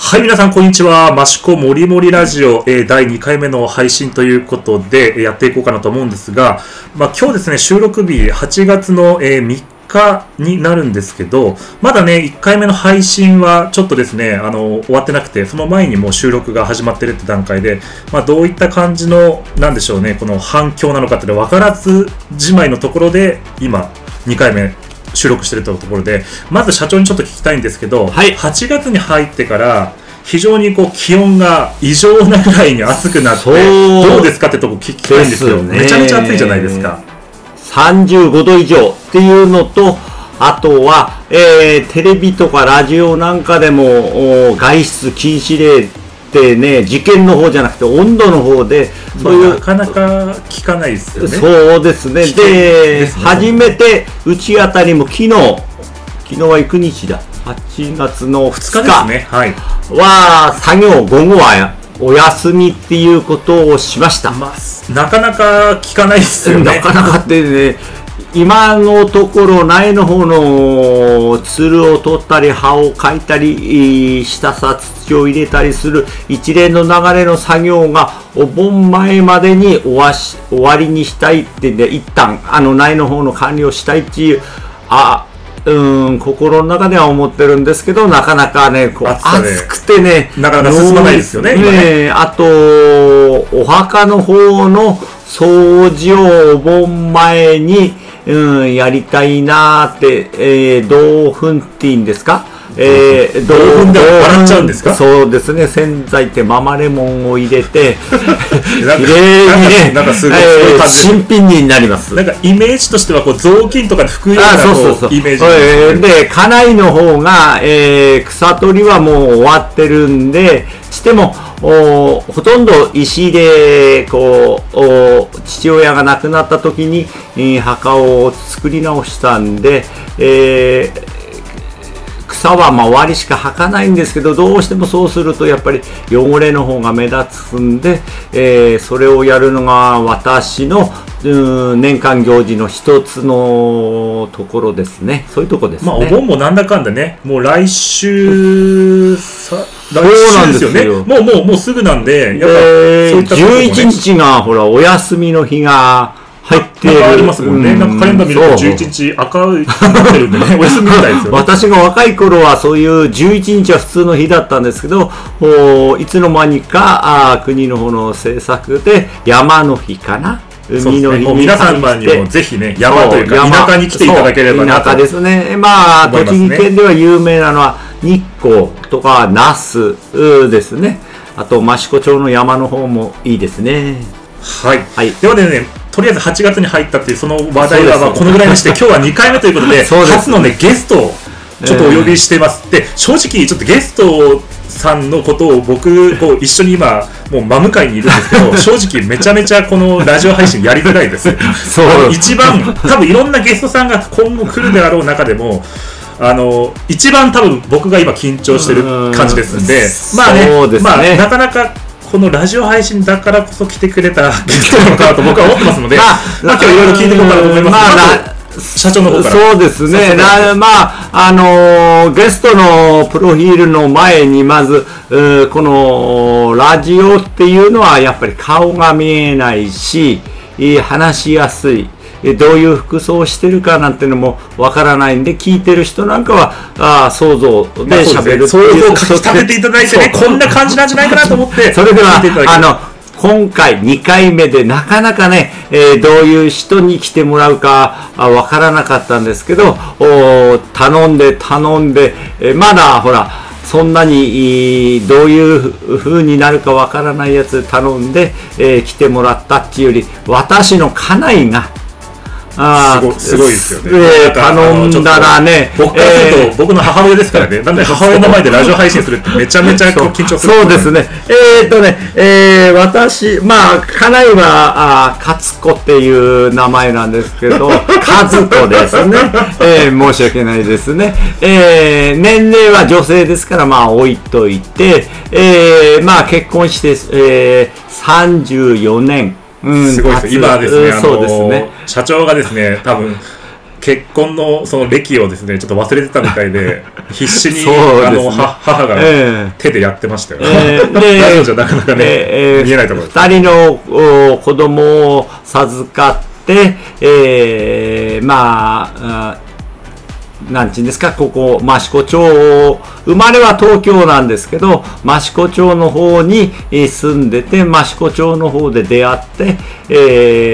はい、皆さん、こんにちは。益子もりもりラジオ、第2回目の配信ということで、やっていこうかなと思うんですが、今日ですね、収録日8月の、3日になるんですけど、まだね、1回目の配信はちょっとですね、終わってなくて、その前にもう収録が始まってるって段階で、どういった感じの、なんでしょうね、この反響なのかって分からずじまいのところで、今、2回目、収録してるというところで、まず社長にちょっと聞きたいんですけど、 はい、 8月に入ってから非常に気温が異常なぐらいに暑くなって、どうですかってとこ聞きたいんですよ。めちゃめちゃ暑いじゃないですか。 35度以上っていうのと、あとは、テレビとかラジオなんかでも外出禁止令ってね、事件の方じゃなくて温度の方で、そういう、 なかなか聞かないですよね。 そうですね。で、初めてうちあたりも昨日はいく日だ、8月の2日ですね。はい。 は作業午後はお休みっていうことをしました。 なかなか聞かないですよね。 なかなかってね、今のところ苗の方のつるを取ったり葉をかいたり下さ土を入れたりする一連の流れの作業がお盆前までに終わりにしたいってんで、一旦苗の方の管理をしたいっていう心の中では思ってるんですけど、なかなかね、暑くてね、 なかなか進まないですよね。 あとお墓の方の掃除をお盆前にやりたいなーって、銅粉っていいんですか？ 銅粉で笑っちゃうんですか？ そうですね。洗剤ってママレモンを入れて、きれいにね、 なんかすごい新品になります。 なんかイメージとしては雑巾とかで拭くようなイメージで、家内の方が、草取りはもう終わってるんで、してもほとんど石で父親が亡くなった時に、墓を作り直したんで、草は周りしか履かないんですけど、どうしてもそうするとやっぱり汚れの方が目立つんで、それをやるのが私の年間行事の一つのところですね。そういうところですね。 お盆もなんだかんだね、もう来週ですよね。もうすぐなんで、やっぱそういった 11日がほらお休みの日が入ってる。 ありますもんね。なんかカレンダー見ると11日赤いになってるんでね、お休みみたいですよね。 私が若い頃はそういう11日は普通の日だったんですけど、いつの間にか国の方の政策で山の日かな。 海の日に皆さんにもぜひね、山というか田舎に来ていただければなと。 田舎ですね。栃木県では有名なのは日光とか那須ですね。あと益子町の山の方もいいですね。 はい。ではね、とりあえず8月に入ったっていうその話題はこのぐらいにして、今日は2回目ということで、初のね、ゲストをちょっとお呼びしてます。で、正直ちょっとゲストさんのことを僕一緒に今もう真向かいにいるんですけど、正直めちゃめちゃこのラジオ配信やりづらいです。一番多分いろんなゲストさんが今後来るであろう中でも一番多分僕が今緊張してる感じですんで、なかなかこのラジオ配信だからこそ来てくれたゲストなのかなと僕は思ってますので、今日いろいろ聞いていこうかなと思います。社長の方から。 そうですね。ゲストのプロフィールの前にまずこのラジオっていうのはやっぱり顔が見えないし、話しやすい。どういう服装をしてるかなんていうのもわからないんで、聞いてる人なんかは想像で喋る。 想像をかき立てていただいてね、こんな感じなんじゃないかなと思って。 それでは今回2回目でなかなかね、どういう人に来てもらうかわからなかったんですけど、頼んで、まだほらそんなにどういう風になるかわからないやつ頼んで、来てもらったっていうより、私の家内がすごいですよね。 頼んだらね、 僕からすると僕の母親ですからね。なんで母親の前でラジオ配信するってめちゃめちゃ緊張する。 そうですね。私、家内は勝子っていう名前なんですけど、和子ですね。申し訳ないですね。年齢は女性ですから、置いといて、結婚して、34年。 すごいです。今ですね、社長がですね、多分結婚のその歴をですね、ちょっと忘れてたみたいで、必死に、母が手でやってましたよ。ラジオじゃなかなかね、見えないところです。 2人の子供を授かって、なんていうんですか、ここ、益子町、生まれは東京なんですけど、益子町の方に住んでて、益子町の方で出会って、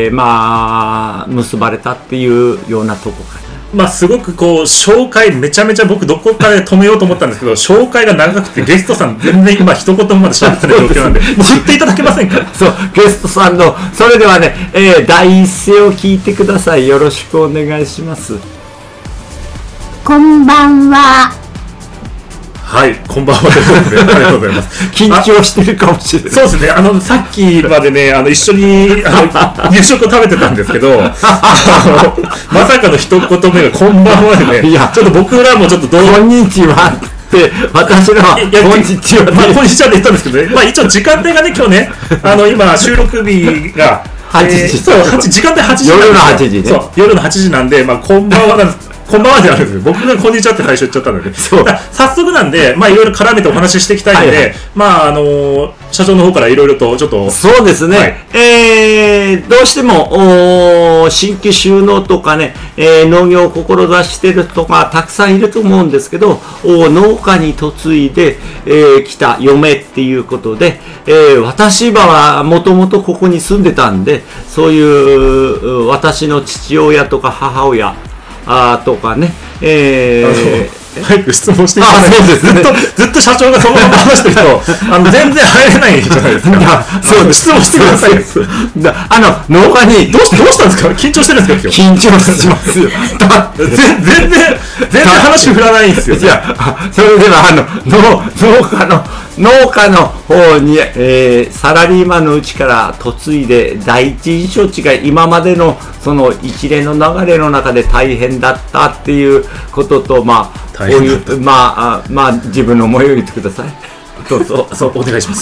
結ばれたっていうようなとこかな。 すごくこう、紹介、めちゃめちゃ僕、どこかで止めようと思ったんですけど、紹介が長くて、ゲストさん全然今、一言もまで喋ってない状況なんで、振っていただけませんか？ そう、ゲストさんの、それではね、第一声を聞いてください。よろしくお願いします。 こんばんは。 はい、こんばんはということで、ありがとうございます。 緊張してるかもしれない。 そうですね、さっきまでね、一緒に夕食を食べてたんですけど、まさかの一言目がこんばんはでね、いや、ちょっと僕らもちょっとこんにちはって、私のは、こんにちは。 こんにちはって言ったんですけどね、一応時間帯がね、今日ね、今、収録日が、 8時。 そう、時間帯8時。 夜の8時ね。 そう、夜の8時なんで、こんばんはなんです。こんばんはであるんですよ。僕がこんにちはって最初言っちゃったので。早速なんで、いろいろ絡めてお話ししていきたいので、社長の方からいろいろとちょっと。 そうですね。どうしても、新規収納とかね、農業を志している人がたくさんいると思うんですけど、農家に嫁いで、来た嫁っていうことで、私はもともとここに住んでたんで、そういう私の父親とか母親、とかね、 早く質問していただいて、ずっと社長がそのまま話してると、全然入れないじゃないですか。質問してください。 農家に、 どうしたんですか？緊張してるんですか？ 緊張しますよ。 全然話振らないんですよ。 いや、それでは、農家の方に、サラリーマンのうちから嫁いで、第一印象違い、今までのその一連の流れの中で大変だったっていうことと、こういう、自分の思いを言ってください。 そう、お願いします。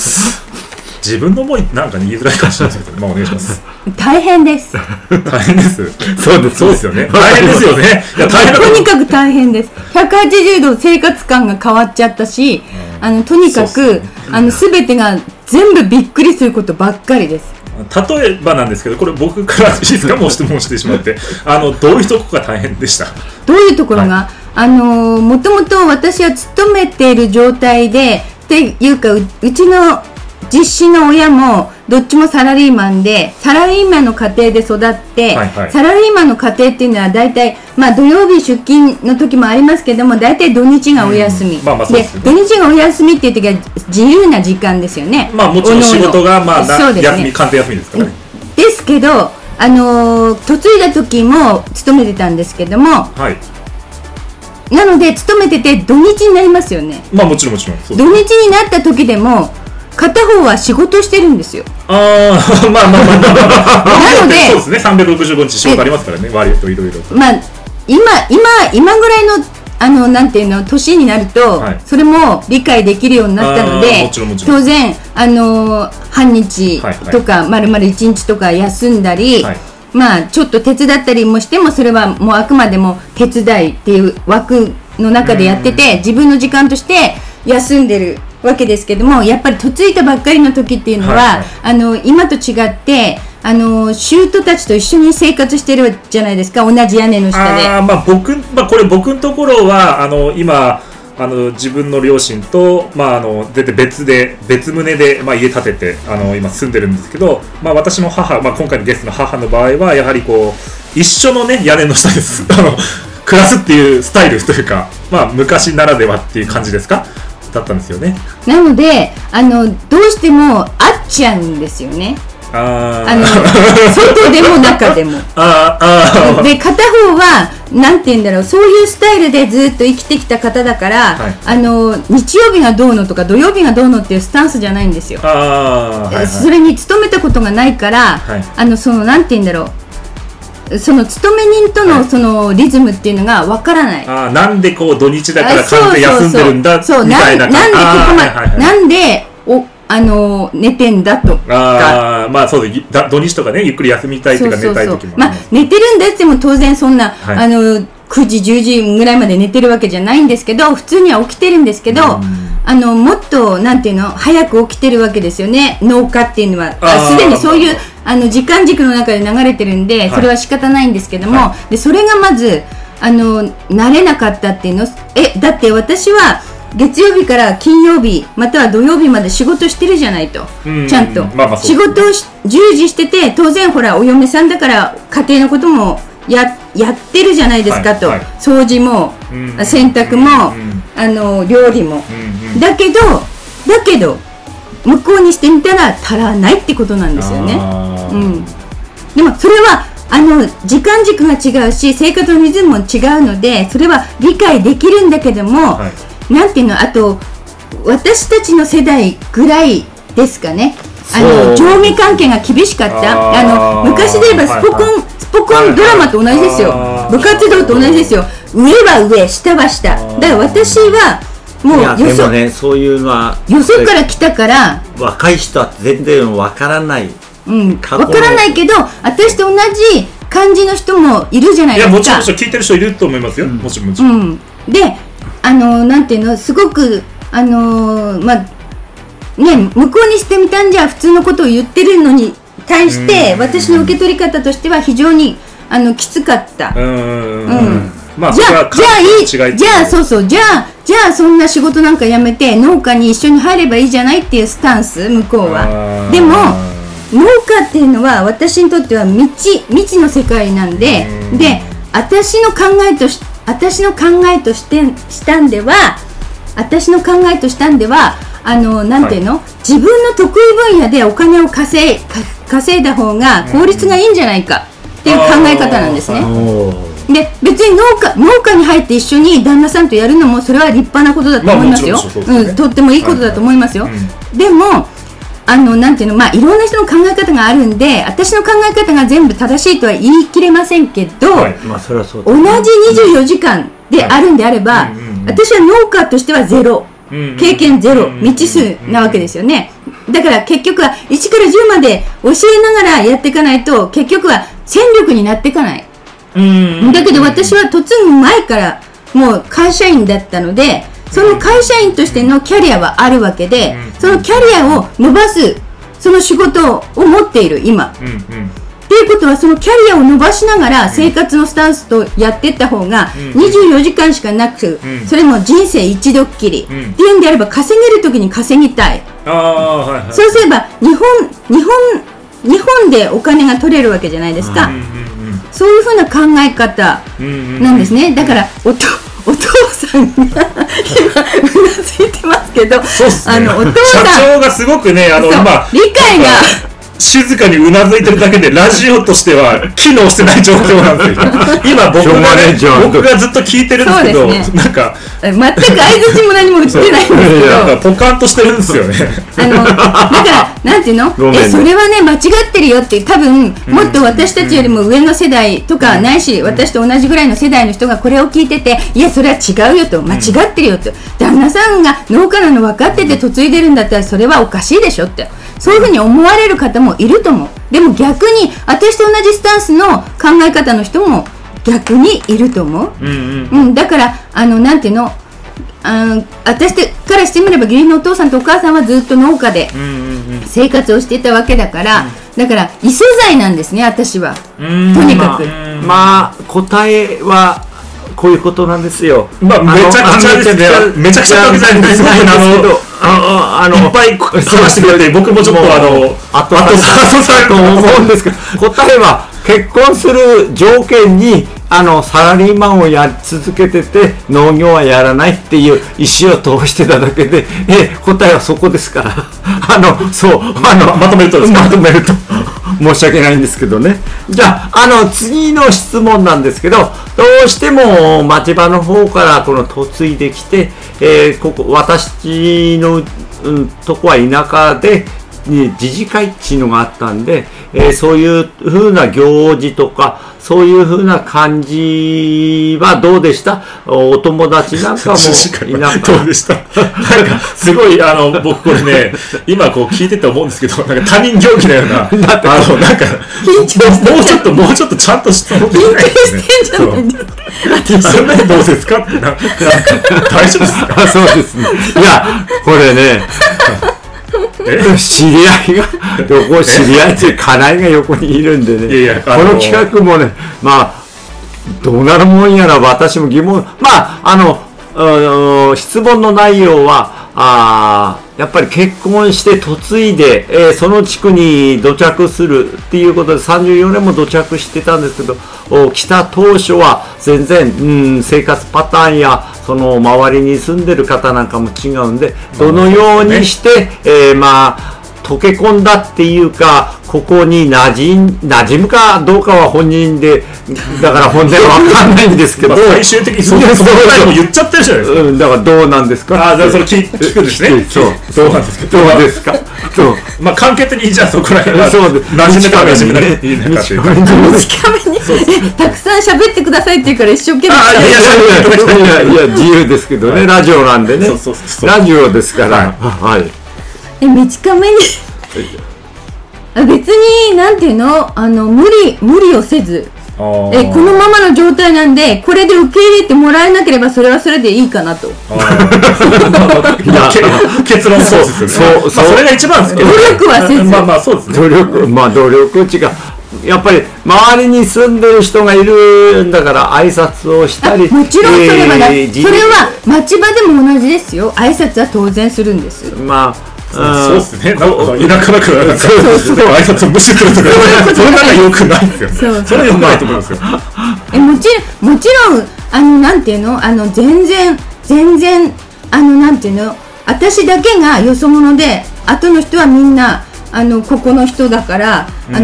自分の思いなんか言いづらいかもしれないですけど、お願いします。 大変です。 大変です。 そうですよね。大変ですよね。 とにかく大変です。180度生活感が変わっちゃったし、とにかく全てが全部びっくりすることばっかりです。 例えばなんですけど、これ僕からいいですか？もう質問してしまって、どういうところが大変でした？ どういうところが、もともと私は勤めている状態で、っていうかうちの実子の親もどっちもサラリーマンで、サラリーマンの家庭で育って、サラリーマンの家庭っていうのは大体、土曜日出勤の時もありますけども、大体土日がお休み、で土日がお休みっていう時は自由な時間ですよね。 もちろん仕事が完全休みですからね。 ですけど、嫁いだ時も勤めてたんですけども、なので勤めてて土日になりますよね。 もちろん土日になった時でも片方は仕事してるんですよ。 なのでそうですね、365日仕事ありますからね、割といろいろと。 今ぐらいのなんていうの年になると、それも理解できるようになったので、当然半日とか丸々1日とか休んだり、ちょっと手伝ったりもしても、それはもうあくまでも手伝いっていう枠の中でやってて、自分の時間として休んでるわけですけども、やっぱり嫁いだばっかりの時っていうのは、今と違って舅たちと一緒に生活してるじゃないですか、同じ屋根の下で。 これ僕のところは今自分の両親と、出て別棟で、家建てて今住んでるんですけど、私の母、今回のゲストの母の場合はやはりこう一緒のね屋根の下です暮らすっていうスタイルというか、昔ならではっていう感じですかだったんですよね。 なのでどうしても合っちゃうんですよね。外でも中でもで、片方はなんて言うんだろう、そういうスタイルでずっと生きてきた方だから、日曜日がどうのとか土曜日がどうのっていうスタンスじゃないんですよ。それに勤めたことがないから、なんて言うんだろう、その勤め人とのそのリズムっていうのがわからない。 なんでこう土日だから完全休んでるんだみたいな。 なんで寝てんだとか。まあそうです。土日とかね、ゆっくり休みたいとか寝たい時も。 まあ寝てるんだっても当然そんな、はい、9時10時ぐらいまで寝てるわけじゃないんですけど、普通には起きてるんですけど、もっとなんていうの、早く起きてるわけですよね、農家っていうのは。すでにそういう時間軸の中で流れてるんで、それは仕方ないんですけども、はい、でそれがまず慣れなかったっていうの。だって私は月曜日から金曜日または土曜日まで仕事してるじゃないと、ちゃんと、仕事を従事してて、当然ほらお嫁さんだから家庭のこともやってるじゃないですかと、はいはい、掃除も、洗濯も、料理も、だけど向こうにしてみたら足らないってことなんですよね。でもそれは時間軸が違うし生活のリズムも違うので、それは理解できるんだけども、はい、なんていうの、あと私たちの世代ぐらいですかね、上下関係が厳しかった。昔で言えばスポコンドラマと同じですよ。部活動と同じですよ。上は上、下は下。だから私はもうでもね、そういうのはよそから来たから、 若い人は全然わからない。 わからないけど、私と同じ感じの人もいるじゃないですか。 いや、もちろん聞いてる人いると思いますよ。もちろん。 で、なんていうの、すごくまあね、向こうにしてみたんじゃ普通のことを言ってるのに対して、私の受け取り方としては非常にきつかった。 まあ、 じゃあそんな仕事なんかやめて農家に一緒に入ればいいじゃないっていうスタンス、向こうは。でも農家っていうのは私にとっては未知の世界なんで、私の考えとしたんではなんていうの、自分の得意分野でお金を稼いだ方が効率がいいんじゃないかっていう考え方なんですね。で、別に農家に入って一緒に旦那さんとやるのもそれは立派なことだと思いますよ。とってもいいことだと思いますよ。でもなんていうの、まあいろんな人の考え方があるんで、私の考え方が全部正しいとは言い切れませんけど、同じ24時間であるんであれば、私は農家としてはゼロ、経験ゼロ、未知数なわけですよね。だから結局は1から10まで教えながらやっていかないと、結局は戦力になっていかない。だけど私は嫁ぐ前からもう会社員だったので、その会社員としてのキャリアはあるわけで、そのキャリアを伸ばすその仕事を持っている今、っていうことは、そのキャリアを伸ばしながら生活のスタンスとやっていった方が24時間しかなく、それも人生一度っきりっていうんであれば、稼げる時に稼ぎたい。そうすれば日本でお金が取れるわけじゃないですか。そういうふうな考え方なんですね。だからお父さんが今うなずいてますけど、お父さん、 社長がすごくね、今理解が静かにうなずいてるだけでラジオとしては機能してない状況なんですよ。今僕がずっと聞いてるんですけど、なんか全く相槌も何も打ってないんですけど、 なんかポカンとしてるんですよね。 だからなんていうの、それはね間違ってるよって、多分もっと私たちよりも上の世代とかないし、私と同じぐらいの世代の人がこれを聞いてて、いやそれは違うよと、間違ってるよと、旦那さんが農家なの分かってて嫁いでるんだったらそれはおかしいでしょって、そういうふうに思われる方もいると思う。でも逆に私と同じスタンスの考え方の人も逆にいると思う。だからなんていうの、私からしてみれば義理のお父さんとお母さんはずっと農家で生活をしていたわけだから、だから異世代なんですね、私は。とにかくまあ答えはこういうことなんですよ。 めちゃくちゃですね。めちゃくちゃ時代ですけど、いっぱい話してくれて、僕もちょっと後さと思うんですけど、答えは結婚する条件にサラリーマンをやり続けてて農業はやらないっていう意思を通してただけで、答えはそこですからまとめると申し訳ないんですけどね。じゃあ次の質問なんですけど、どうしても町場の方からこの嫁いできて、ここ私のとこは田舎で自治会っていうのがあったんで、そういう風な行事とか、そういう風な感じはどうでした？お友達なんかもいなかった。 どうでした？なんか、すごい、僕これね、今こう聞いてて思うんですけど、なんか他人行儀のような、なんか、もうちょっとちゃんとした緊張してんじゃないですか。 そんなにどうですかって、なんか、大丈夫ですか？ そうですね。いや、これね、知り合いが、知り合いっていう家内が横にいるんでね、この企画もね、まあ、どうなるもんやら私も疑問、まあ、質問の内容は、やっぱり結婚して嫁いで、その地区に土着するっていうことで34年も土着してたんですけど、来た当初は全然、生活パターンやその周りに住んでる方なんかも違うんで、どのようにして、まあ溶け込んだっていうか、ここに馴染むかどうかは本人で、だから本音は分かんないんですけど、 最終的にその答えも言っちゃってるじゃないですか。 だからどうなんですか。 じゃあそれ聞くんですね。そう、どうなんですか。 どうですか。 まあ簡潔にじゃあそこら辺は馴染めないいいねかというか。 短めにたくさん喋ってくださいって言うから一生懸命。 いや自由ですけどね、ラジオなんでね。ラジオですから。はい。 短めに別になんていうの、無理をせず、このままの状態なんでこれで受け入れてもらえなければそれはそれでいいかなと。 結論そうですよね。それが一番ですけど、 努力はせず、 まあそうですね。 努力違う。やっぱり周りに住んでる人がいるんだから挨拶をしたり、 もちろんそれは町場でも同じですよ。挨拶は当然するんです。 まあそうですね。田舎だから挨拶を無視するとか、それなんか良くないですよね。それ良くないと思いますよ。 もちろんなんていうの、全然なんていうの、私だけがよそ者で後の人はみんなここの人だから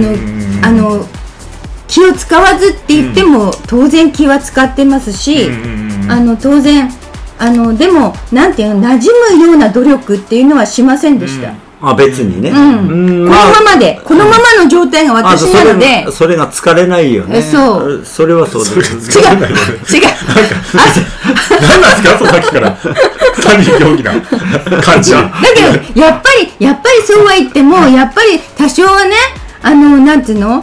気を使わずって言っても当然気は使ってますし、当然でもなんていうの、馴染むような努力っていうのはしませんでした。 別にね、 このままの状態が私なので、 それが疲れないよね。それはそうです。 違う何なんですか、さっきから他人行儀な感じは。 だけどやっぱりそうは言ってもやっぱり多少はね、なんていうの、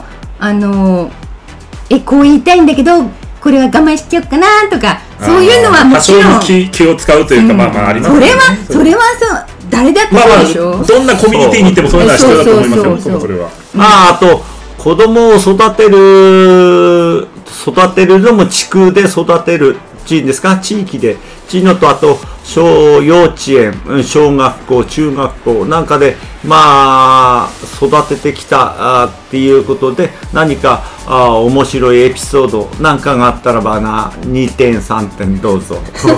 こう言いたいんだけどこれは我慢しちゃおうかなとか、そういうのはもちろん多少気を使うというか、まあありますね。 それはそう、誰だってそうでしょ。 どんなコミュニティに行ってもそういうのは必要だと思いますよ。それはあと子供を育てるのも地区で育てる地域ですか、地域でのと、あと幼稚園、小学校、中学校なんかでまあ育ててきたっていうことで、何か面白いエピソードなんかがあったらば2点3点どうぞ。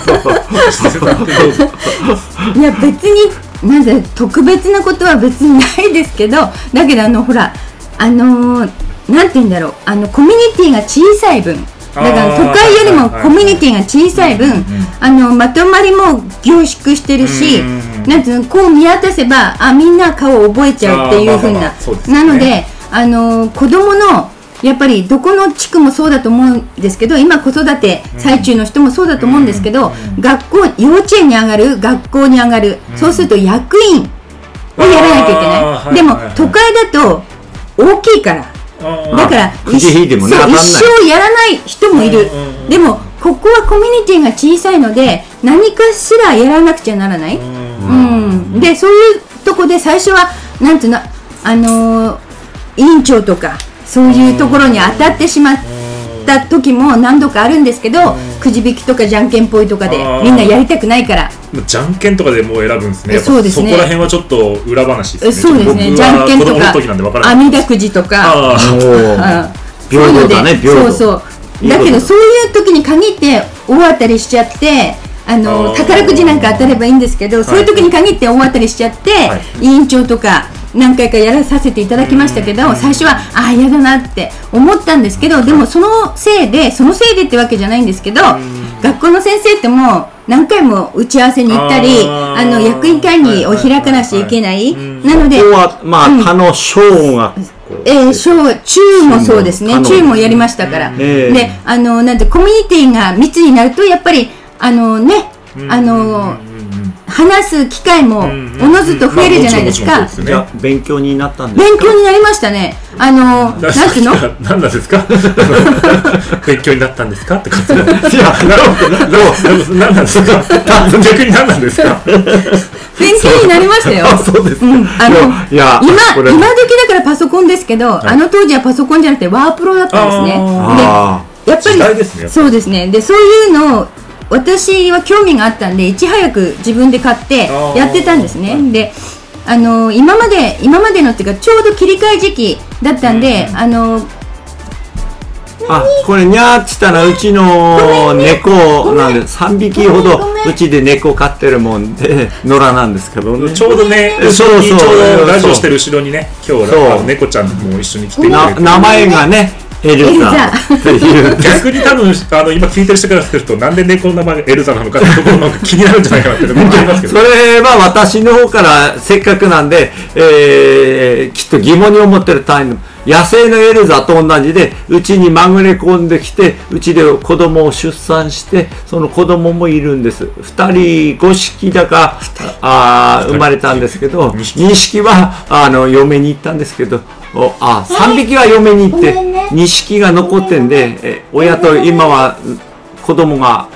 いや別になんで特別なことは別にないですけど、だけどほらなんて言うんだろう、コミュニティが小さい分、だから都会よりもコミュニティが小さい分、まとまりも凝縮してるし、なんていうの、こう見渡せばみんな顔を覚えちゃうっていう風な、なので子供のやっぱりどこの地区もそうだと思うんですけど、今子育て最中の人もそうだと思うんですけど、幼稚園に上がる、学校に上がる、そうすると役員をやらなきゃいけない。でも都会だと大きいから、だから一生やらない人もいる。でもここはコミュニティが小さいので何かしらやらなくちゃならない。でそういうとこで最初はなんていうの、委員長とかそういうところに当たってしまった時も何度かあるんですけど、くじ引きとかじゃんけんぽいとかでみんなやりたくないから、 じゃんけんとかでもう選ぶんですね。 そうですね。 そこら辺はちょっと裏話ですね。 そうですね。じゃんけんとか網だくじとか、 平等だね、平等。 そうだけどそういう時に限って大当たりしちゃって、宝くじなんか当たればいいんですけど、そういう時に限って大当たりしちゃって、委員長とか何回かやらさせていただきましたけど、最初は嫌だなって思ったんですけど、でもそのせいでってわけじゃないんですけど、学校の先生っても何回も打ち合わせに行ったり、役員会議を開かなきゃいけない。なので、 ここは、まあ、他の小学中もそうですね。中もやりましたから。で、なんてコミュニティが密になると、やっぱり、話す機会もおのずと増えるじゃないですか。 じゃあ勉強になったんですか？ 勉強になりましたね。なんていうの？ 何なんですか？勉強になったんですかって感じ。いや、何なんですか？逆に何なんですか？ 勉強になりましたよ。 そうです。 今時だからパソコンですけど、当時はパソコンじゃなくてワープロだったんですね。で、やっぱりそうですね。で、そういうのを私は興味があったんで、いち早く自分で買ってやってたんですね。で、今までのっていうか、ちょうど切り替え時期だったんで、 これにゃーっつったらうちの猫なんで、3匹ほどうちで猫飼ってるもんで、野良なんですけどね。 ちょうどね、ちょうどラジオしてる後ろにね、今日猫ちゃんも一緒に来てくれて、 名前がね、エルザっていう。 逆に多分今聞いてる人からすると、なんで猫の名前がエルザなのかってところの気になるんじゃないかなって思いますけど。 それは私の方からせっかくなんで、きっと疑問に思ってる単位の野生のエルザと同じで、うちにまぐれ込んできて、うちで子供を出産して、その子供もいるんです。2人5匹だか生まれたんですけど、2匹は嫁に行ったんですけど、3匹は嫁に行って2匹が残ってんで、親と今は子供が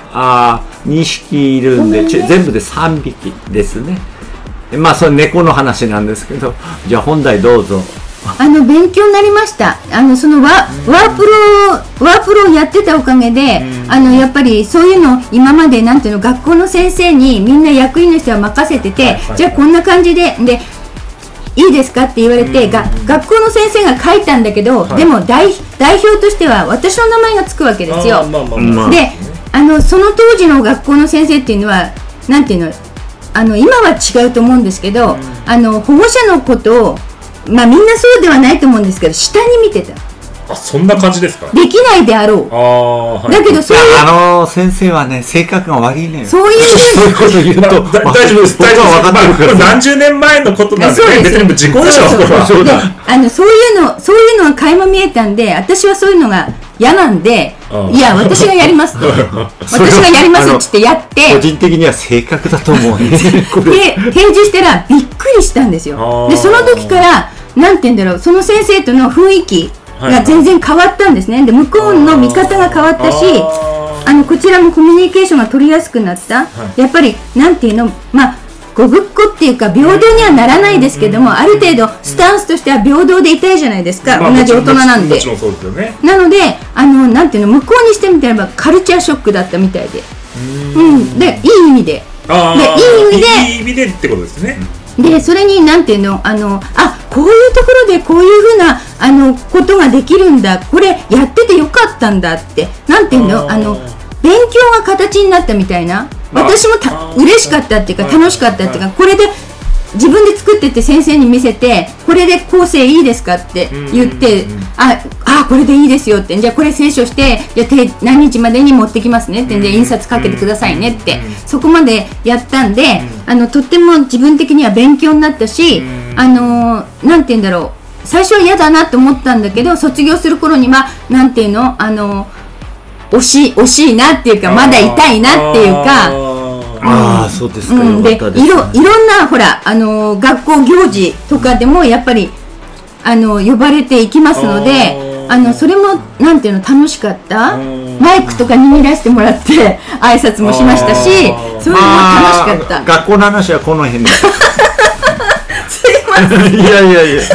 2匹いるんで全部で3匹ですね。まあそれ猫の話なんですけど、じゃあ本題どうぞ。 勉強になりました。そのワープロをやってたおかげで、やっぱりそういうの今までなんていうの、学校の先生にみんな役員の人は任せてて、じゃあこんな感じでいいですかって言われて、学校の先生が書いたんだけど、でも代表としては私の名前がつくわけですよ。で、その当時の学校の先生っていうのはなんていうの、今は違うと思うんですけど、保護者のことをまあみんなそうではないと思うんですけど、下に見てた。 そんな感じですか？ できないであろう。だけどそういう先生はね、性格が悪いね。 そういうこと言うと大丈夫です。大丈夫です。何十年前のことなんでね、別に時効でしょ。 そういうのが垣間見えたんで、私はそういうのが嫌なんで、いや私がやりますと、私がやりますってやって、 個人的には性格だと思うね。 で提示したらびっくりしたんですよ。でその時からなんて言うんだろう、その先生との雰囲気が全然変わったんですね。で向こうの見方が変わったし、こちらもコミュニケーションが取りやすくなった。やっぱりなんていうの、まあごぶっこっていうか平等にはならないですけども、ある程度スタンスとしては平等でいたいじゃないですか。同じ大人なんで。 もちろんそうですよね。 なのでなんていうの、向こうにしてみたらカルチャーショックだったみたいで、でいい意味で、 いい意味でってことですね。 でそれになんていうの、こういうところでこういうふうなことができるんだ、これやっててよかったんだって、なんていうの、勉強が形になったみたいな。私も嬉しかったっていうか楽しかったっていうか、これで自分で作ってって先生に見せて、これで構成いいですかって言って、これでいいですよって、じゃあこれ清書して、じゃあ何日までに持ってきますねって、で印刷かけてくださいねって、そこまでやったんで、とっても自分的には勉強になったし、なんて言うんだろう、最初は嫌だなと思ったんだけど、卒業する頃にはなんていうの、惜しいなっていうか、まだ痛いなっていうか、 そうですか。 でいろんなほら学校行事とかでもやっぱり呼ばれていきますので、それもなんていうの、楽しかった。マイクとか握らせてもらって挨拶もしましたし、そういうのも楽しかった。 学校の話はこの辺で。 すいません。 いや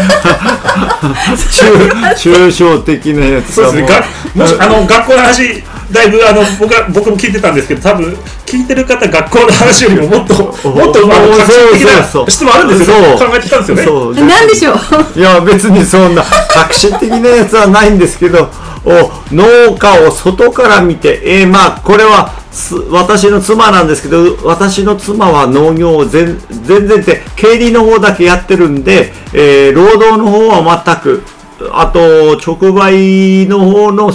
抽象的なやつ。 そうですね。学校の話だいぶ僕も聞いてたんですけど、多分聞いてる方、学校の話よりももっと革新的な質問あるんですよね。考えてきたんですよね。 なんでしょう。 いや別にそんな革新的なやつはないんですけど、農家を外から見て、まあこれは私の妻なんですけど、私の妻は農業を全然って経理の方だけやってるんで、労働の方は全く、あと直売の方のその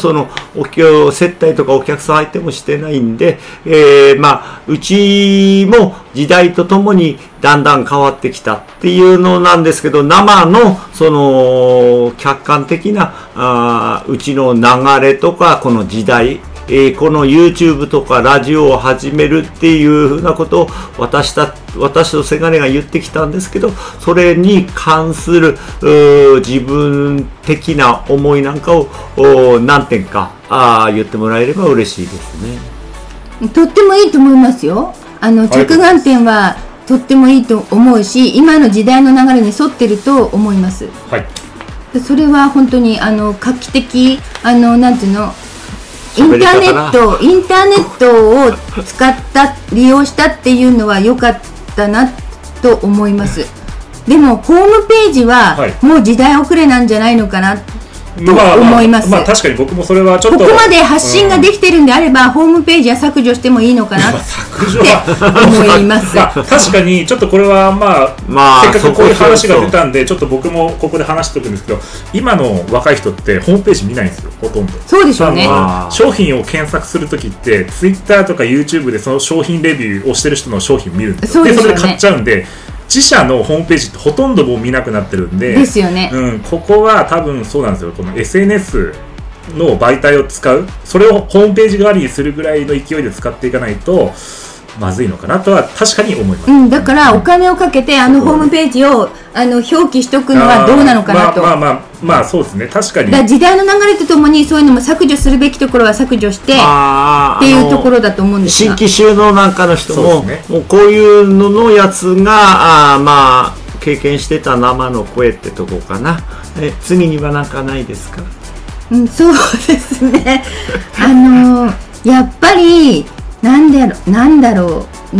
接待とかお客さん相手もしてないんで、うちも時代とともにだんだん変わってきたっていうのなんですけど、生のその客観的なうちの流れとかこの時代、この YouTube とかラジオを始めるっていうふうなことを私とせがれが言ってきたんですけど、それに関する自分的な思いなんかを何点か言ってもらえれば嬉しいですね。 とってもいいと思いますよ。着眼点はとってもいいと思うし、今の時代の流れに沿ってると思います。 はい。 それは本当に画期的、なんていうの、インターネットを利用したっていうのは良かったなと思います。でもホームページはもう時代遅れなんじゃないのかなと思います。 確かに僕もそれはちょっとここまで発信ができてるんであれば、ホームページは削除してもいいのかなって思います。 確かにちょっとこれはせっかくこういう話が出たんで、ちょっと僕もここで話しておくんですけど、今の若い人ってホームページ見ないんですよ、ほとんど。 そうでしょうね。 商品を検索するときって Twitter とか YouTube でその商品レビューをしてる人の商品を見るんですよ。でそれで買っちゃうんで、自社のホームページってほとんどもう見なくなってるんで、 ですよね。 ここは多分そうなんですよ。この SNS の媒体を使う、それをホームページ代わりにするぐらいの勢いで使っていかないとまずいのかなとは確かに思います。 だからお金をかけてホームページを表記しとくのはどうなのかなと。 そうですね、確かに。 時代の流れとともにそういうのも削除するべきところは削除してっていうところだと思うんですが、 新規収納なんかの人も、もうこういうののやつが経験してた生の声ってとこかな。次には何かないですか？ そうですね。やっぱりなんだろう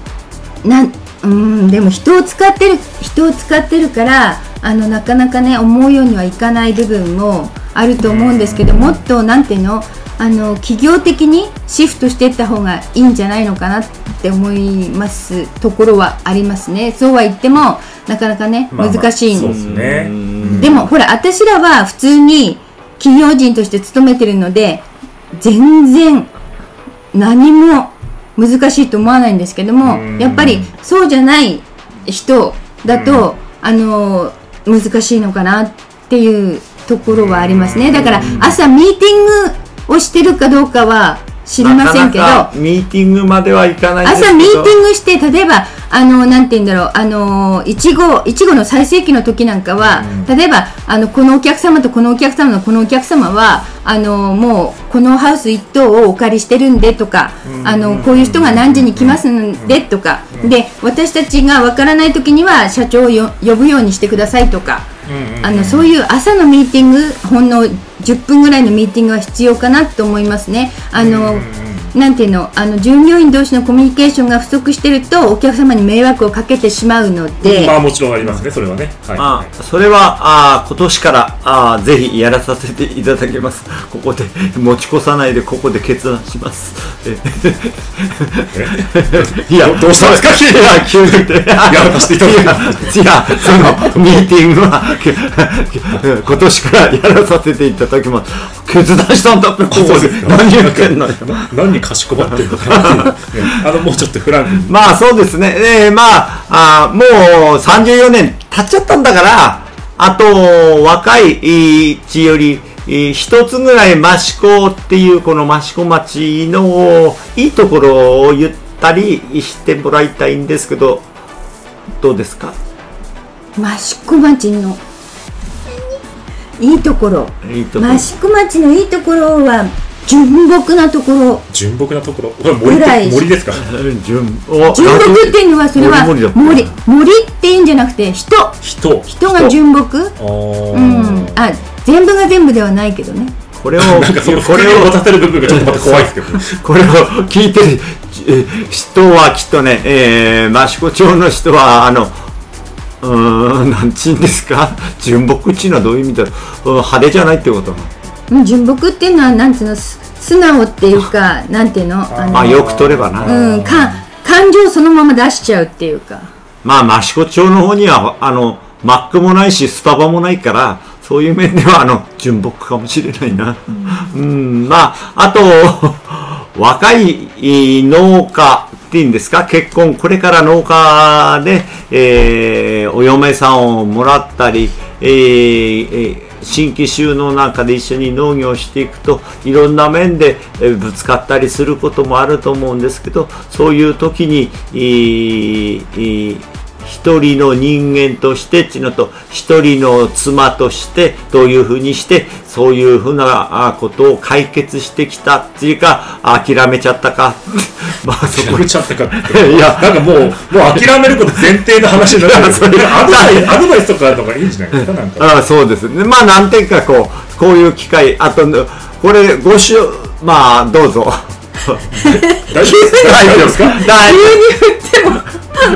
でも人を使ってるからなかなかね思うようにはいかない部分もあると思うんですけど、もっとなんていうの企業的にシフトしていった方がいいんじゃないのかなって思いますところはありますね。そうは言ってもなかなかね難しいんです。でもほら私らは普通に企業人として勤めてるので全然何も難しいと思わないんですけども、やっぱりそうじゃない人だと難しいのかなっていうところはありますね。だから朝ミーティングをしてるかどうかは知りませんけど、 なかなかミーティングまではいかないですけど、 朝ミーティングして例えばなんて言うんだろういちごの最盛期の時なんかは、例えばこのお客様とこのお客様のこのお客様はもうこのハウス1棟をお借りしてるんでとか、こういう人が何時に来ますんでとか、で私たちがわからない時には社長を呼ぶようにしてくださいとか、そういう朝のミーティング、ほんの10分ぐらいのミーティングは必要かなと思いますね。なんていうの、従業員同士のコミュニケーションが不足しているとお客様に迷惑をかけてしまうので、 もちろんありますね、それはね。 それは今年からぜひやらさせていただきます。ここで持ち越さないでここで決断します。 いや、どうしたんですか急にやらせていただきます。 いや、そのミーティングは今年からやらさせていただきます。決断したんだって。何言ってんのよ。 何にかしこまってるのかなもうちょっとフランクに。 そうですね。もう34年経っちゃったんだから、あと若い地より一つぐらい益子っていうこの益子町のいいところを言ったりしてもらいたいんですけど、どうですか？ 益子町のいいところ、益子町のいいところは純朴なところ。 純朴なところ。森ですか？ 純朴っていうのはそれは森っていうんじゃなくて人が純朴。全部が全部ではないけどね。 これを持たせる部分がちょっとまた怖いですけど、 これを聞いてる人はきっとね、益子町の人はなんちんですか、純朴っていうのはどういう意味だろう。派手じゃないってこと。 純朴っていうのはなんていうの、素直っていうか、なんていうの、 よく取ればな、 感情そのまま出しちゃうっていうか。 益子町の方にはマックもないしスタバもないから、 そういう面では純朴かもしれないな。まあ、あと、若い農家っていうんですか、結婚、これから農家で、お嫁さんをもらったり、新規収納なんかで一緒に農業していくと、いろんな面でぶつかったりすることもあると思うんですけど、そういう時に、一人の人間としてっていうのと、一人の妻としてどういうふうにしてそういうふうなことを解決してきたっていうか、諦めちゃったかまあ諦めちゃったかっていやなんかもう諦めること前提の話になってるアドバイスとかの方がいいんじゃないですか。なんかそうですね。まあ何点かこういう機会、あとこれまあどうぞ大丈夫ですか。 急に振っても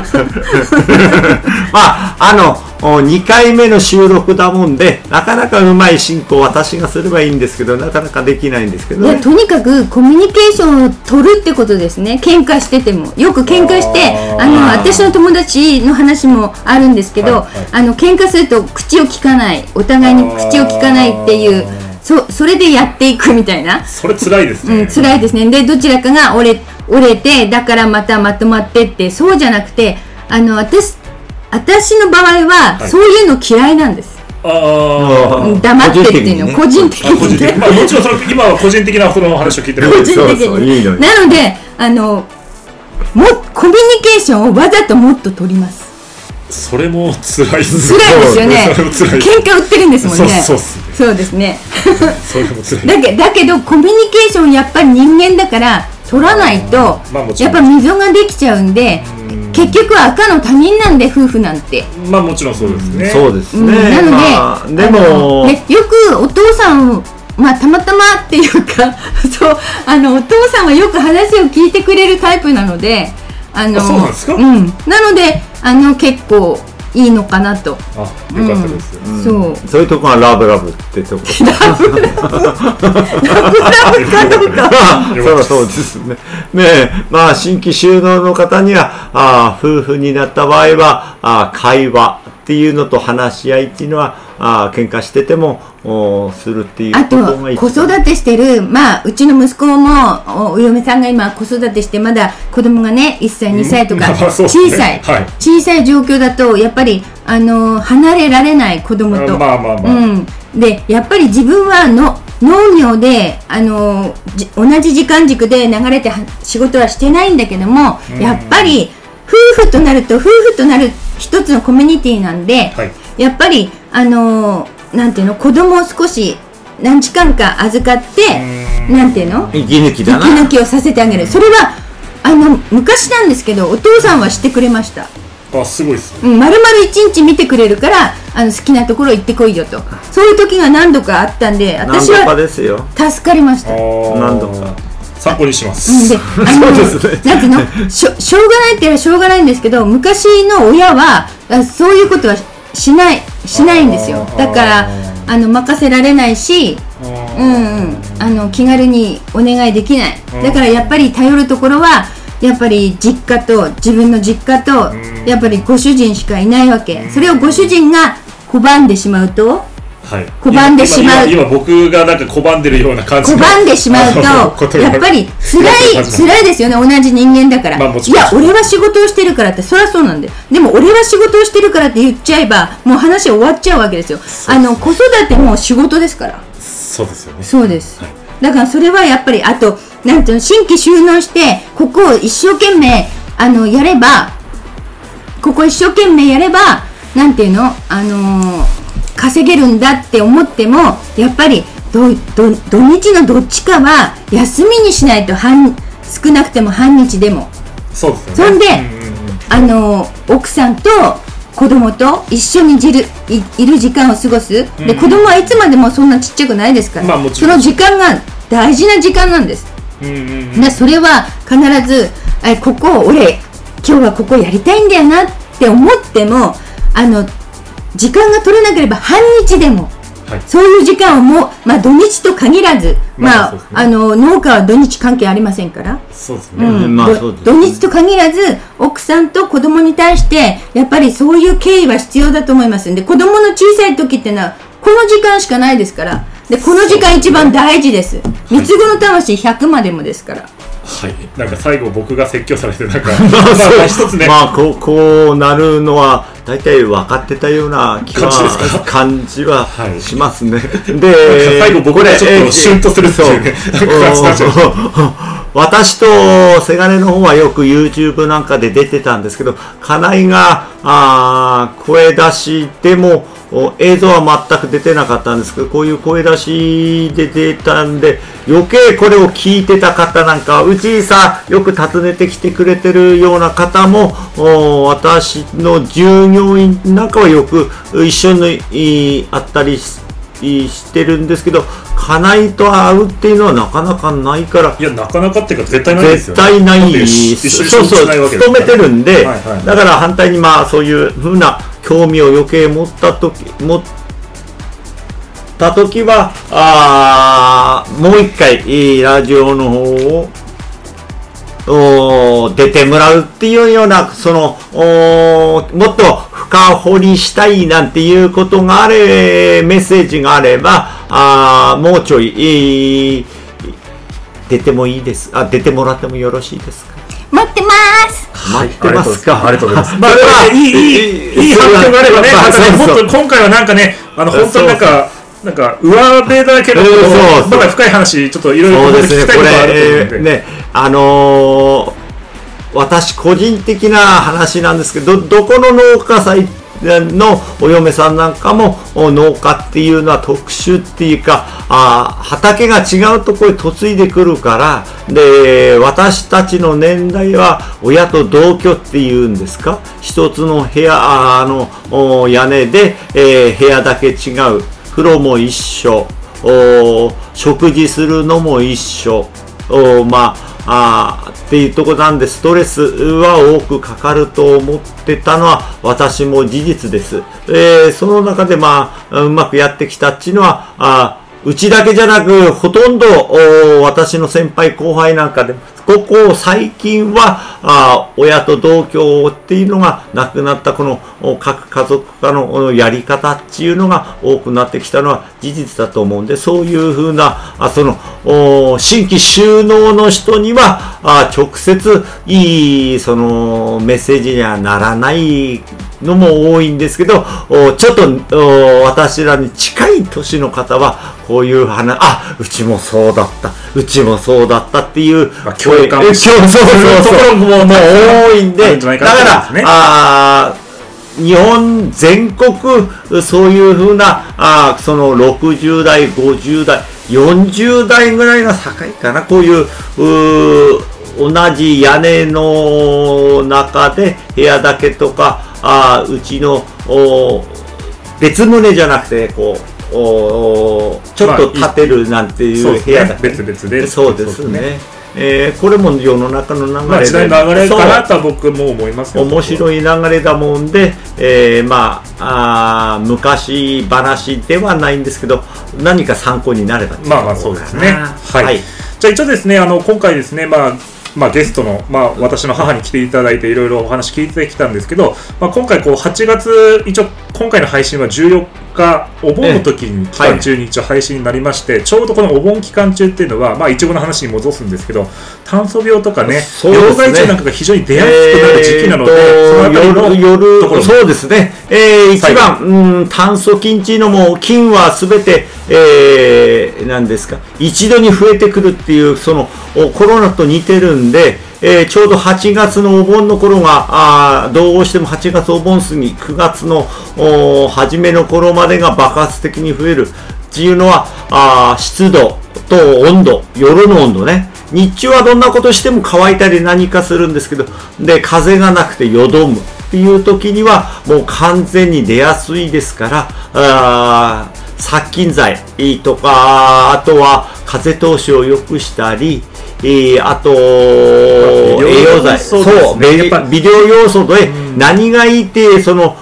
まあ2回目の収録だもんで、なかなかうまい進行私がすればいいんですけど、なかなかできないんですけど、ね、 とにかくコミュニケーションを取るってことですね。喧嘩しててもよく喧嘩して、私の友達の話もあるんですけど、喧嘩すると口を聞かない、お互いに口を聞かないっていう、それでやっていくみたいな。 それ辛いですね。 辛いですね。でどちらかが折れて、だからまたまとまってって、そうじゃなくて、私の場合は、そういうの嫌いなんです。黙ってっていうの、個人的に。 まあもちろん今は個人的なその話を聞いてる。 個人的に。なのでコミュニケーションをわざともっと取ります。 それも辛いですね。辛いですよね。喧嘩売ってるんですもんね。そうですね。 それも辛い。 だけどコミュニケーションやっぱり人間だから取らないと、やっぱ溝ができちゃうんで、結局は赤の他人なんで、夫婦なんて。 まあもちろんそうですね。 そうですね。 なので、でもよくお父さん、まあたまたまっていうかそうお父さんはよく話を聞いてくれるタイプなので、 そうなんですか。 なので結構いいのかなと。よかったです。 そういうところがラブラブってとこ。 ラブラブかどうか。 そうですね。まあ新規収納の方には夫婦になった場合は会話っていうのと話し合いっていうのは喧嘩しててもするっていうことがあと子育てしてる、まあうちの息子もお嫁さんが今子育てして、まだ子供がね1歳2歳とか小さい状況だと、やっぱり離れられない、子供と。でやっぱり自分は農業で同じ時間軸で流れて仕事はしてないんだけども、やっぱり夫婦となる一つのコミュニティなんで、やっぱりなんていうの、子供を少し何時間か預かって、なんていうの、 息抜きをさせてあげる。それは昔なんですけど、お父さんはしてくれました。 すごいですね。丸々1日見てくれるから、好きなところ行ってこいよと。そういう時が何度かあったんで、私は助かりました。 何度か参考にします。 そうですね。なんていうの、しょうがないって言えばしょうがないんですけど、昔の親はそういうことはしないんですよ。だから任せられないし、気軽にお願いできない。だからやっぱり頼るところはやっぱり自分の実家とやっぱりご主人しかいないわけ。それをご主人が拒んでしまうと、 今僕がなんか拒んでるような感じ。 拒んでしまうとやっぱり辛いですよね。同じ人間だから。いや俺は仕事をしてるからって、そりゃそうなんで。でも俺は仕事をしてるからって言っちゃえばもう話終わっちゃうわけですよ。子育ても仕事ですから。 そうですよね。 そうです。だからそれはやっぱり、あとなんていうの、新規収納してここを一生懸命やれば、なんていうの、稼げるんだって思っても、やっぱり土日のどっちかは休みにしないと、少なくても半日でも。 そうですよね。 そんで奥さんと子供と一緒にいる時間を過ごす。で子供はいつまでもそんなちっちゃくないですから、その時間が大事な時間なんです。でそれは必ずここを今日はここやりたいんだよなって思っても、時間が取れなければ半日でも、そういう時間をもう、土日と限らず、農家は土日関係ありませんから。 そうですね。 土日と限らず奥さんと子供に対してやっぱりそういう経緯は必要だと思いますんで、子供の小さい時っていうのはこの時間しかないですから。でこの時間一番大事です。三つ子の魂100までもですから。 はい、なんか最後僕が説教されてなんか一つね、まあこうなるのは大体分かってたような感じはしますね。 で最後僕がちょっとシュンとするっていうね。 私とせがれの方はよく YouTube なんかで出てたんですけど、金井が声出しでも映像は全く出てなかったんですけど、こういう声出しで出たんで、余計これを聞いてた方なんか、うちさよく訪ねてきてくれてるような方も、私の従業員なんかはよく一緒に会ったりしてるんですけど、金井と会うっていうのはなかなかないから。 いや、なかなかっていうか絶対ないですよね。 絶対ない。そうそう、勤めてるんで、だから反対にまあそういうふうな興味を余計持った時はもう一回ラジオの方を出てもらうっていうような、そのもっと深掘りしたいなんていうことがメッセージがあればもうちょい出てもいいです。出てもらってもよろしいですか。 待ってます。 待ってますか。 ありがとうございます。まあいい発表があればね、もっと今回はなんかね、本当になんか上辺だけど、まだ深い話ちょっといろいろ聞きたいことあると思うんで。 私個人的な話なんですけど、どこの農家さんのお嫁さんなんかも農家っていうのは特殊っていうか、畑が違うところに嫁いでくるから、で私たちの年代は親と同居っていうんですか、一つの部屋の屋根で、部屋だけ違う、風呂も一緒、食事するのも一緒、っていうところなんで、ストレスは多くかかると思ってたのは私も事実です。その中でうまくやってきたっていうのは、うちだけじゃなくほとんど私の先輩後輩なんかでここ最近は親と同居っていうのがなくなった、この各家族化のやり方っていうのが多くなってきたのは事実だと思うんで、そういうふうなその新規就農の人には直接いいそのメッセージにはならないのも多いんですけど、ちょっと私らに近い年の方はこういう話、うちもそうだった、うちもそうだったっていう共感するところも多いんで、だから日本全国そういうふうなその60代50代40代ぐらいが境かな、こういう同じ屋根の中で部屋だけとかうちの別棟じゃなくてこうちょっと建てるなんていう部屋だけ、 別々で、 そうですね。これも世の中の流れで、 時代の流れかなとは僕も思いますよ。 面白い流れだもんで、昔話ではないんですけど、何か参考になれば。 そうですね。はい。じゃあ一応ですね、今回ですね、ゲストの、私の母に来ていただいていろいろお話聞いてきたんですけど、今回8月、一応今回の配信は14日、お盆の時に期間中に一応配信になりまして、ちょうどこのお盆期間中っていうのは、いちごの話に戻すんですけど、炭疽病とかね、病害虫なんかが非常に出やすくなる時期なので、そのあたりのところそうですね、一番、炭疽菌っていうのも、菌はすべて、何ですか、一度に増えてくるっていう、そのコロナと似てるんで、ちょうど8月のお盆の頃がどうしても8月お盆過ぎ9月の初めの頃までが爆発的に増えるっていうのは湿度と温度、夜の温度ね、日中はどんなことしても乾いたり何かするんですけど、で風がなくてよどむっていう時にはもう完全に出やすいですから、殺菌剤とか、あとは風通しを良くしたり、あと栄養剤、そう微量要素で何がいいって、その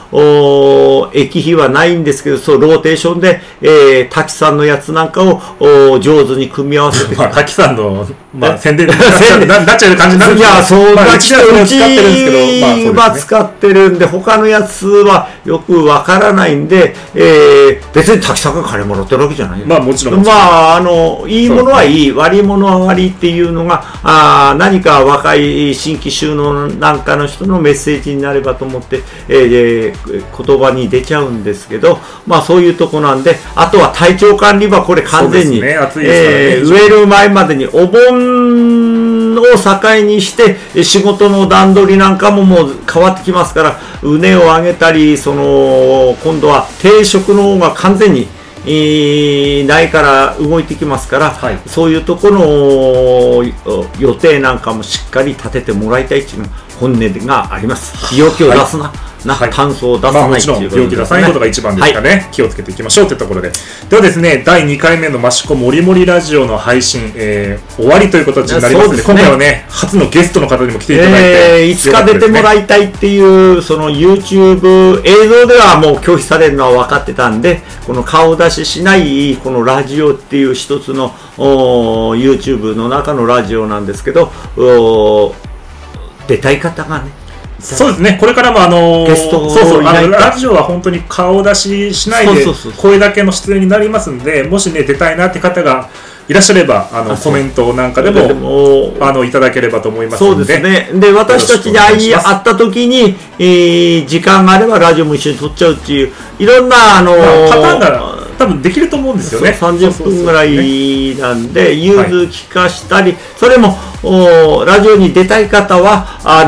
駅費はないんですけど、そうローテーションで、滝さんのやつなんかを上手に組み合わせて。 まあ、滝さんの、まあ、宣伝になっちゃう感じになるんですけど、 いや、そうまあ、うちは使ってるんで、他のやつはよくわからないんで、別に滝さんが金もらってるわけじゃない。 まあ、もちろん。 まあ、いいものはいい、悪いものは悪いっていうのが、何か若い新規収納なんかの人のメッセージになればと思って、言葉に出ちゃうんですけど、まあそういうとこなんで、あとは体調管理はこれ完全に、植える前までにお盆を境にして仕事の段取りなんかももう変わってきますから、うねを上げたり、今度は定食の方が完全にないから動いてきますから、はい、そういうところの予定なんかもしっかり立ててもらいたいという本音があります。病気を出すな、はい、炭素を出さないということですね。 もちろん病気出さないことが一番ですかね、はい、気をつけていきましょうというところで。ではですね、第2回目の益子もりもりラジオの配信、終わりという形になりますので、今回はね、初のゲストの方にも来ていただいて、 いつか出てもらいたいっていう、その YouTube 映像ではもう拒否されるのは分かってたんで、この顔出ししないこのラジオっていう一つのYouTube の中のラジオなんですけど、出たい方がね、 そうですね、これからもゲストラジオは本当に顔出ししないで声だけの出演になりますんで、もしね出たいなって方がいらっしゃればコメントなんかでもいただければと思いますので。 そうですね。で、私たちに会った時に、時間があればラジオも一緒に撮っちゃうっていういろんなパターンが多分できると思うんですよね。 30分ぐらいなんで、融通聞かしたり、それもラジオに出たい方は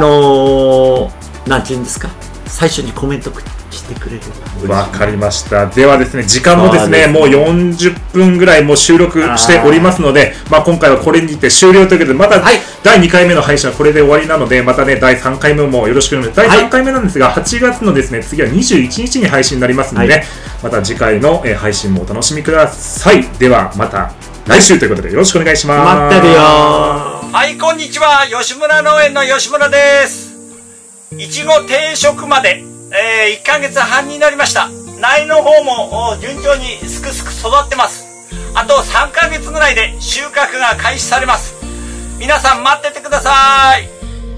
なんていうんですか、最初にコメントしてくれる。 わかりました。ではですね、時間もですね、もう40分ぐらいもう収録しておりますので、まあ今回はこれにて終了ということで、また第2回目の配信はこれで終わりなので、またね、第3回目もよろしくお願いします。第3回目なんですが、8月のですね、次は21日に配信になりますので、ね、また次回の配信もお楽しみください。ではまた来週ということでよろしくお願いします。 待ってるよ。 はい、こんにちは。吉村農園の吉村です。いちご定食まで、1ヶ月半になりました。苗の方も順調にすくすく育ってます。あと3ヶ月ぐらいで収穫が開始されます。皆さん待っててください。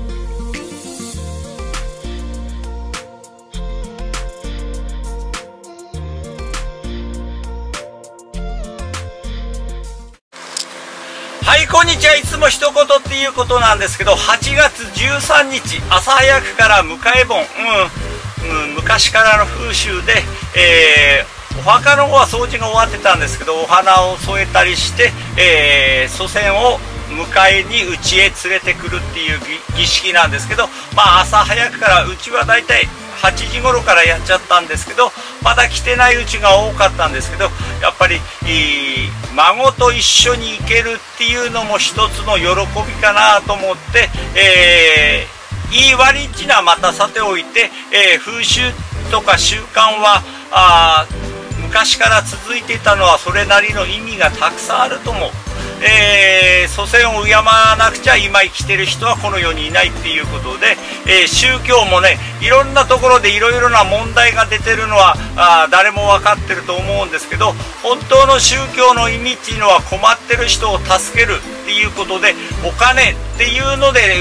はい、こんにちは。いつも一言っていうことなんですけど、8月13日朝早くから迎え盆、昔からの風習で、お墓の方は掃除が終わってたんですけど、お花を添えたりして、祖先を迎えに家へ連れてくるっていう儀式なんですけど、まあ朝早くから、うちはだいたい8時頃からやっちゃったんですけど、まだ来てないうちが多かったんですけど、やっぱり孫と一緒に行けるっていうのも一つの喜びかなと思って、いい悪いっていうのはまたさておいて、風習とか習慣は昔から続いていたのはそれなりの意味がたくさんあると思う。祖先を敬わなくちゃ今生きてる人はこの世にいないっていうことで、宗教もね、いろんなところでいろいろな問題が出てるのは誰も分かってると思うんですけど、本当の宗教の意味っていうのは困ってる人を助けるっていうことで、お金っていうので、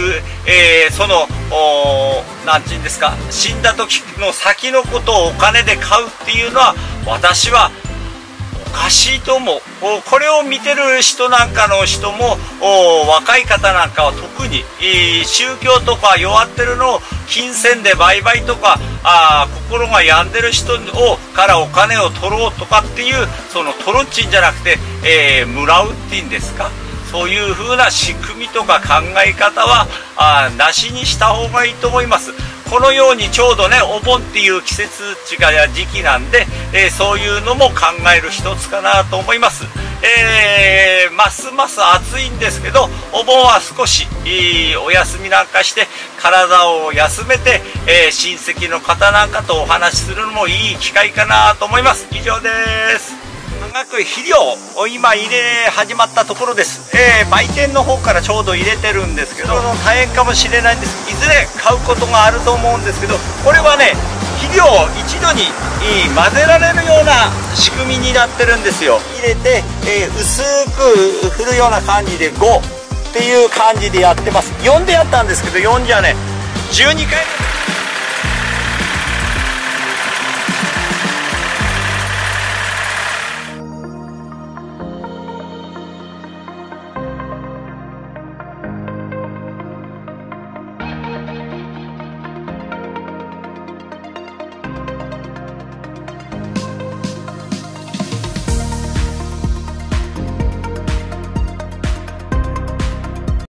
なんていうんですか、死んだ時の先のことをお金で買うっていうのは私はおかしいと思う。これを見てる人なんかの人も若い方なんかは特に宗教とか弱ってるのを金銭で売買とか心が病んでる人からお金を取ろうとかっていう、その取るっちんじゃなくて、もらうっていうんですか、そういう風な仕組みとか考え方はなしにした方がいいと思います。このようにちょうどね、お盆っていう季節や時期なんで、そういうのも考える一つかなと思います。ますます暑いんですけど、お盆は少しお休みなんかして体を休めて、親戚の方なんかとお話しするのもいい機会かなと思います。以上です。長く肥料を今入れ始まったところです。売店の方からちょうど入れてるんですけど、大変かもしれないんです。いずれ買うことがあると思うんですけど、これはね、 肥料を一度に混ぜられるような仕組みになってるんですよ。入れて、薄く振るような感じで5っていう感じでやってます。4でやったんですけど、4じゃね12回目